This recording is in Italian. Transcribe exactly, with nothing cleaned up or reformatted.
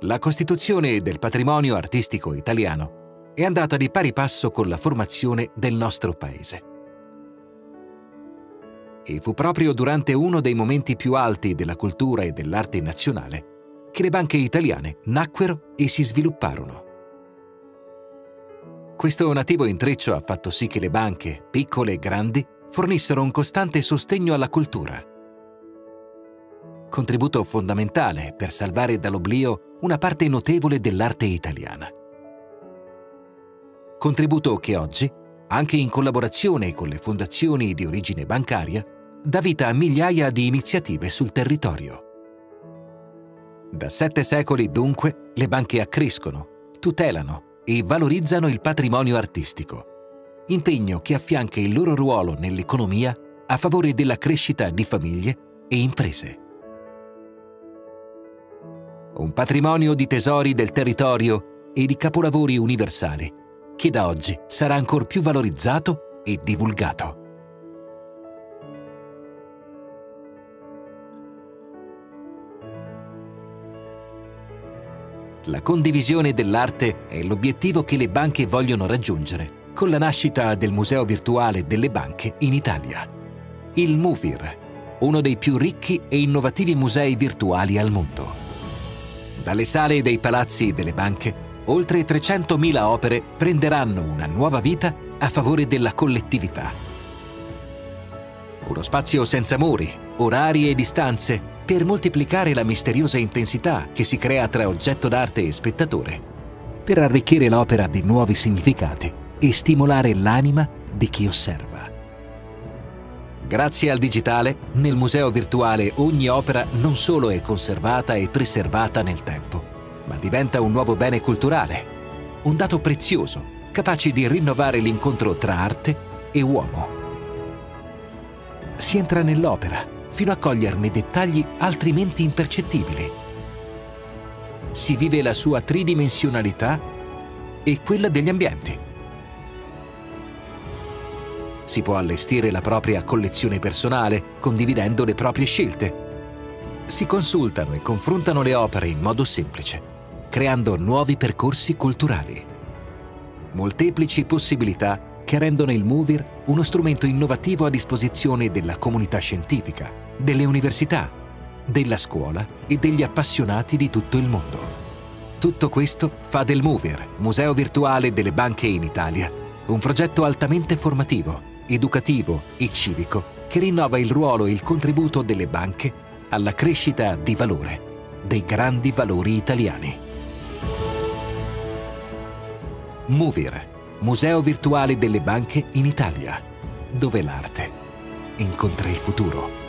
La costituzione del patrimonio artistico italiano è andata di pari passo con la formazione del nostro paese. E fu proprio durante uno dei momenti più alti della cultura e dell'arte nazionale che le banche italiane nacquero e si svilupparono. Questo nativo intreccio ha fatto sì che le banche, piccole e grandi, fornissero un costante sostegno alla cultura. Contributo fondamentale per salvare dall'oblio una parte notevole dell'arte italiana. Contributo che oggi, anche in collaborazione con le fondazioni di origine bancaria, dà vita a migliaia di iniziative sul territorio. Da sette secoli, dunque, le banche accrescono, tutelano e valorizzano il patrimonio artistico, impegno che affianca il loro ruolo nell'economia a favore della crescita di famiglie e imprese. Un patrimonio di tesori del territorio e di capolavori universali che da oggi sarà ancor più valorizzato e divulgato. La condivisione dell'arte è l'obiettivo che le banche vogliono raggiungere con la nascita del Museo Virtuale delle Banche in Italia, il MUVIR, uno dei più ricchi e innovativi musei virtuali al mondo. Dalle sale dei palazzi delle banche, oltre trecentomila opere prenderanno una nuova vita a favore della collettività. Uno spazio senza muri, orari e distanze per moltiplicare la misteriosa intensità che si crea tra oggetto d'arte e spettatore, per arricchire l'opera di nuovi significati e stimolare l'anima di chi osserva. Grazie al digitale, nel museo virtuale ogni opera non solo è conservata e preservata nel tempo, ma diventa un nuovo bene culturale, un dato prezioso, capace di rinnovare l'incontro tra arte e uomo. Si entra nell'opera, fino a coglierne dettagli altrimenti impercettibili. Si vive la sua tridimensionalità e quella degli ambienti. Si può allestire la propria collezione personale, condividendo le proprie scelte. Si consultano e confrontano le opere in modo semplice, creando nuovi percorsi culturali. Molteplici possibilità che rendono il MUVIR uno strumento innovativo a disposizione della comunità scientifica, delle università, della scuola e degli appassionati di tutto il mondo. Tutto questo fa del MUVIR, Museo Virtuale delle Banche in Italia, un progetto altamente formativo, educativo e civico che rinnova il ruolo e il contributo delle banche alla crescita di valore dei grandi valori italiani. MUVIR, Museo Virtuale delle Banche in Italia, dove l'arte incontra il futuro.